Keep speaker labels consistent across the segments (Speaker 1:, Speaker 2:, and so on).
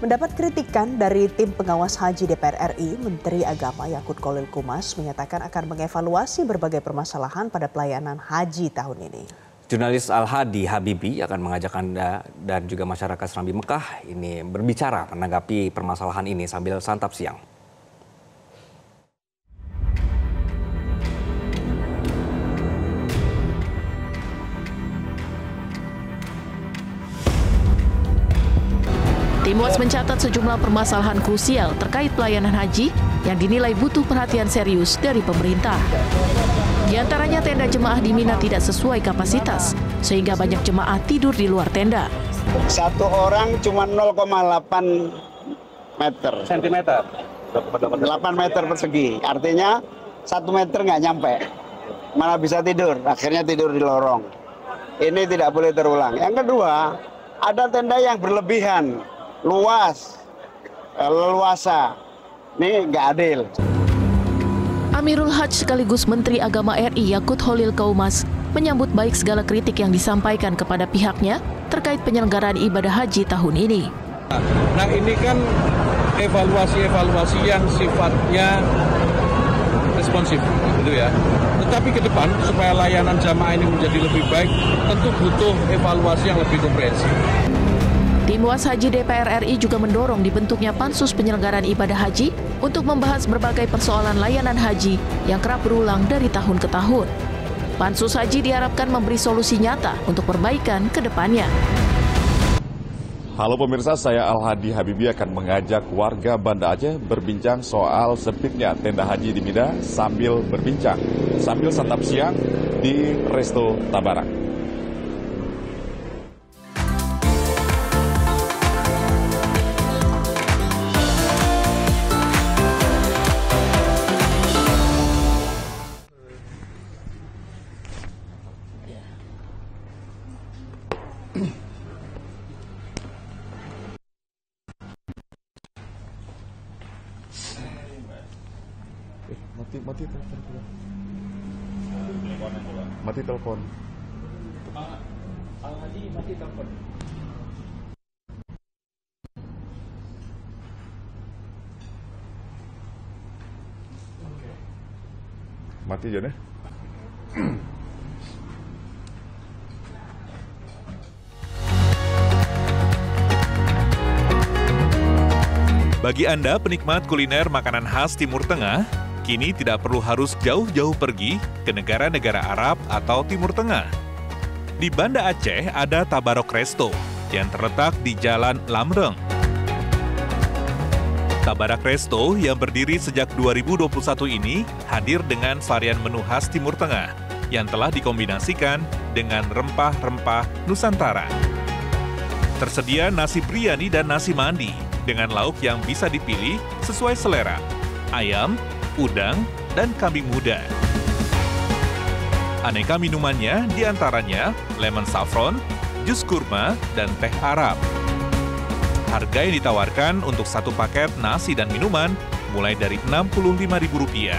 Speaker 1: Mendapat kritikan dari tim pengawas haji DPR RI, Menteri Agama Yakut Khalil Qumas menyatakan akan mengevaluasi berbagai permasalahan pada pelayanan haji tahun ini.
Speaker 2: Jurnalis Al-Hadi Habibi akan mengajak Anda dan juga masyarakat Serambi Mekah ini berbicara menanggapi permasalahan ini sambil santap siang.
Speaker 3: Tim WAS mencatat sejumlah permasalahan krusial terkait pelayanan haji yang dinilai butuh perhatian serius dari pemerintah. Di antaranya tenda jemaah di Mina tidak sesuai kapasitas, sehingga banyak jemaah tidur di luar tenda.
Speaker 4: Satu orang cuma 0,8 meter.
Speaker 5: Sentimeter?
Speaker 4: 8 meter persegi, artinya 1 meter nggak nyampe. Mana bisa tidur, akhirnya tidur di lorong. Ini tidak boleh terulang. Yang kedua, ada tenda yang berlebihan, luas, leluasa. Ini nggak adil.
Speaker 3: Amirul Hajj sekaligus Menteri Agama RI Yakut Khalil Qumas menyambut baik segala kritik yang disampaikan kepada pihaknya terkait penyelenggaraan ibadah haji tahun ini.
Speaker 5: Nah, ini kan evaluasi yang sifatnya responsif, gitu ya. Tetapi ke depan supaya layanan jamaah ini menjadi lebih baik, tentu butuh evaluasi yang lebih komprehensif.
Speaker 3: Tim WAS Haji DPR RI juga mendorong dibentuknya Pansus Penyelenggaraan Ibadah Haji untuk membahas berbagai persoalan layanan haji yang kerap berulang dari tahun ke tahun. Pansus Haji diharapkan memberi solusi nyata untuk perbaikan ke depannya.
Speaker 6: Halo pemirsa, saya Al-Hadi Habibi akan mengajak warga Banda Aceh berbincang soal sempitnya tenda haji di Mina sambil santap siang di Resto Tabarak. Mati telepon.
Speaker 5: Al-Hadi mati telepon.
Speaker 6: Mati aja deh.
Speaker 7: Bagi Anda penikmat kuliner makanan khas Timur Tengah, kini tidak perlu harus jauh-jauh pergi ke negara-negara Arab atau Timur Tengah. Di Banda Aceh ada Tabarok Resto yang terletak di Jalan Lamreng. Tabarak Resto yang berdiri sejak 2021 ini hadir dengan varian menu khas Timur Tengah yang telah dikombinasikan dengan rempah-rempah Nusantara. Tersedia nasi biryani dan nasi mandi dengan lauk yang bisa dipilih sesuai selera, ayam, udang, dan kambing muda. Aneka minumannya diantaranya lemon saffron, jus kurma, dan teh Arab. Harga yang ditawarkan untuk satu paket nasi dan minuman mulai dari Rp65.000.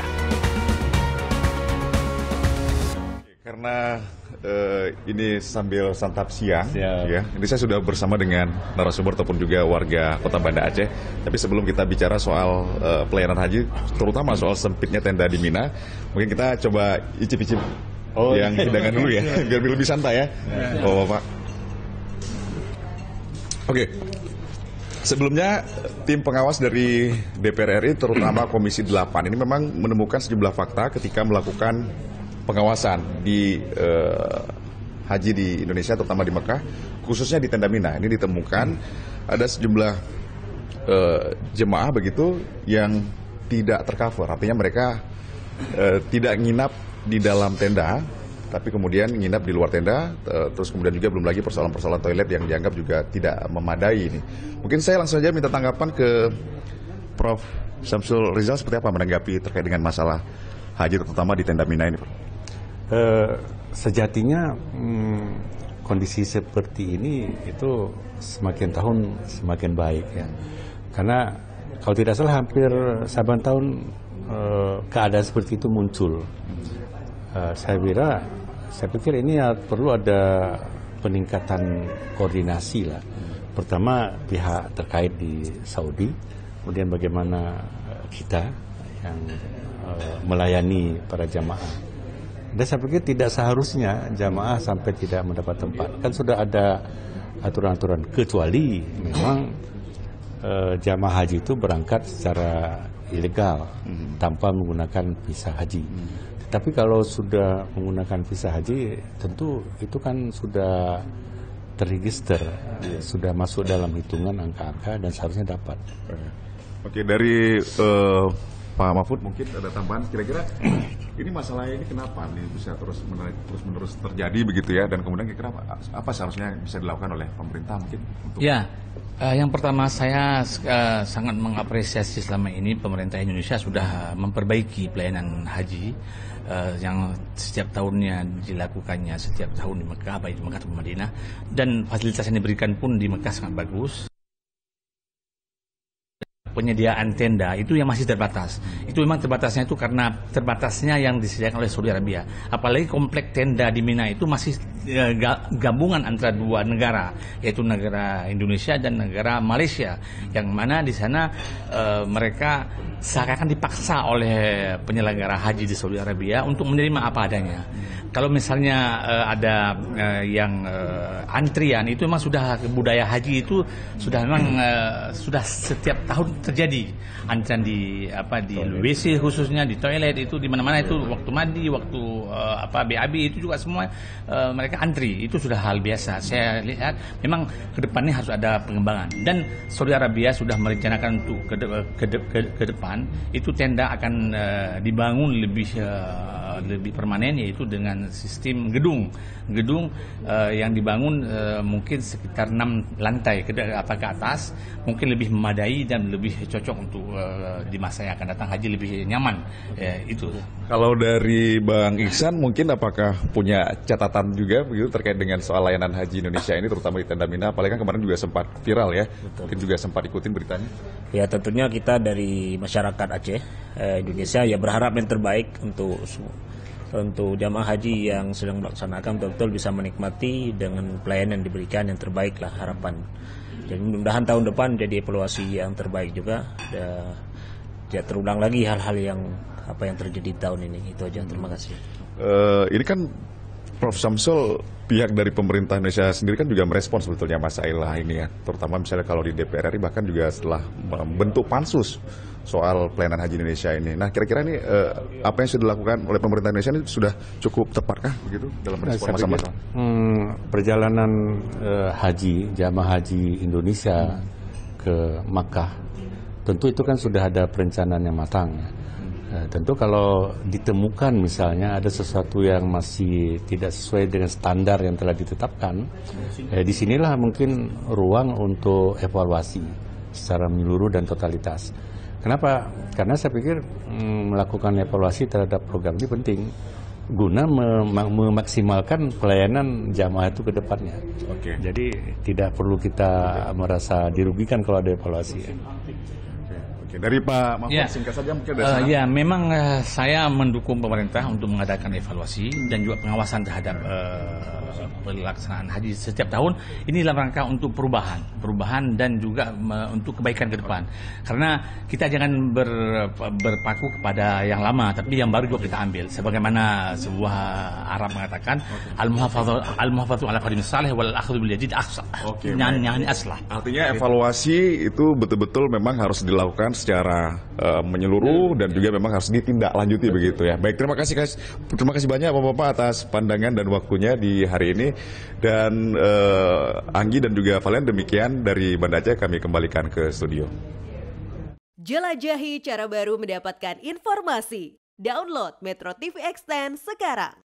Speaker 6: Karena ini sambil santap siang, ya. Ini saya sudah bersama dengan narasumber ataupun juga warga Kota Banda Aceh. Tapi sebelum kita bicara soal pelayanan haji, terutama soal sempitnya tenda di Mina, mungkin kita coba icip-icip yang hidangan dulu ya, biar lebih santai ya. Oh, Pak. Oke. Sebelumnya, tim pengawas dari DPR RI, terutama Komisi 8, ini memang menemukan sejumlah fakta ketika melakukan pengawasan di haji di Indonesia, terutama di Mekah, khususnya di tenda Mina. Ini ditemukan ada sejumlah jemaah begitu yang tidak tercover, artinya mereka tidak nginap di dalam tenda, tapi kemudian nginap di luar tenda, terus kemudian juga belum lagi persoalan-persoalan toilet yang dianggap juga tidak memadai ini. Mungkin saya langsung saja minta tanggapan ke Prof. Syamsul Rizal, seperti apa menanggapi terkait dengan masalah haji terutama di tenda Mina ini, Pak?
Speaker 8: Sejatinya kondisi seperti ini itu semakin tahun semakin baik ya, karena kalau tidak salah hampir saban tahun keadaan seperti itu muncul. Saya pikir ini perlu ada peningkatan koordinasi lah pertama pihak terkait di Saudi, kemudian bagaimana kita yang melayani para jamaah. Dan saya pikir tidak seharusnya jamaah sampai tidak mendapat tempat. Kan sudah ada aturan-aturan, kecuali memang jamaah haji itu berangkat secara ilegal tanpa menggunakan visa haji. Tapi kalau sudah menggunakan visa haji, tentu itu kan sudah terregister, sudah masuk dalam hitungan angka-angka dan seharusnya dapat.
Speaker 6: Oke, dari Pak Mahfud mungkin ada tambahan, kira-kira ini masalahnya ini kenapa nih bisa terus-menerus terjadi begitu ya, dan kemudian kira-kira apa seharusnya bisa dilakukan oleh pemerintah mungkin untuk...
Speaker 9: Ya, yang pertama saya sangat mengapresiasi selama ini pemerintah Indonesia sudah memperbaiki pelayanan haji yang setiap tahunnya dilakukannya setiap tahun di Mekah, baik di Mekah atau Madinah, dan fasilitas yang diberikan pun di Mekah sangat bagus. Penyediaan tenda itu yang masih terbatas. Itu memang terbatasnya itu karena terbatasnya yang disediakan oleh Saudi Arabia. Apalagi komplek tenda di Mina itu masih gabungan antara dua negara, yaitu negara Indonesia dan negara Malaysia, yang mana di sana mereka seakan dipaksa oleh penyelenggara haji di Saudi Arabia untuk menerima apa adanya. Kalau misalnya ada yang antrian, itu memang sudah budaya haji itu sudah memang sudah setiap tahun terjadi antrian di WC khususnya, di toilet itu di mana-mana, itu waktu mandi, waktu BAB itu juga semua mereka antri. Itu sudah hal biasa. Saya lihat memang kedepannya harus ada pengembangan, dan Saudi Arabia sudah merencanakan untuk ke depan itu tenda akan dibangun lebih permanen, yaitu dengan sistem gedung yang dibangun mungkin sekitar 6 lantai ke atas, mungkin lebih memadai dan lebih cocok untuk di masa yang akan datang haji lebih nyaman. Itu.
Speaker 6: Kalau dari Bang Ihsan mungkin apakah punya catatan juga begitu terkait dengan soal layanan haji Indonesia ini, terutama di tenda Mina, apalagi kan kemarin juga sempat viral ya. Betul. Mungkin juga sempat ikutin beritanya.
Speaker 10: Ya, tentunya kita dari masyarakat Aceh Indonesia ya berharap yang terbaik untuk jamaah haji yang sedang melaksanakan betul-betul bisa menikmati dengan pelayanan yang diberikan yang terbaik lah harapan. Jadi mudah-mudahan tahun depan jadi evaluasi yang terbaik juga. Tidak terulang lagi hal-hal yang terjadi tahun ini. Itu aja, terima kasih.
Speaker 6: Ini kan Prof. Samsul, pihak dari pemerintah Indonesia sendiri kan juga merespon sebetulnya masalah ini ya, terutama misalnya kalau di DPR RI bahkan juga setelah membentuk pansus soal pelayanan haji Indonesia ini. Nah, kira-kira ini apa yang sudah dilakukan oleh pemerintah Indonesia ini sudah cukup tepatkah begitu dalam merespon masalah?
Speaker 8: Perjalanan haji, jamaah haji Indonesia ke Makkah, tentu itu kan sudah ada perencanaan yang matang. Tentu kalau ditemukan misalnya ada sesuatu yang masih tidak sesuai dengan standar yang telah ditetapkan, disinilah mungkin ruang untuk evaluasi secara menyeluruh dan totalitas. Kenapa? Karena saya pikir melakukan evaluasi terhadap program ini penting guna memaksimalkan pelayanan jamaah itu ke depannya.
Speaker 6: Oke.
Speaker 8: Jadi tidak perlu kita merasa dirugikan kalau ada evaluasi.
Speaker 6: Dari Pak Mahfud, singkat saja mungkin dari sana.
Speaker 9: Ya, memang saya mendukung pemerintah untuk mengadakan evaluasi dan juga pengawasan terhadap pelaksanaan haji setiap tahun. Ini dalam rangka untuk perubahan dan juga untuk kebaikan ke depan. Karena kita jangan berpaku kepada yang lama, tapi yang baru juga kita ambil. Sebagaimana sebuah Arab mengatakan, al-muhafadhu ala qadimis salih wal akhdhu bil jadid ahsan. Yani aslah.
Speaker 6: Artinya evaluasi itu betul-betul memang harus dilakukan secara menyeluruh dan juga memang harus ditindaklanjuti begitu ya. Baik, terima kasih banyak Bapak-bapak atas pandangan dan waktunya di hari ini. Dan Anggi dan juga Valen, demikian dari Banda Aceh, kami kembalikan ke studio.
Speaker 11: Jelajahi cara baru mendapatkan informasi. Download Metro TV Extend sekarang.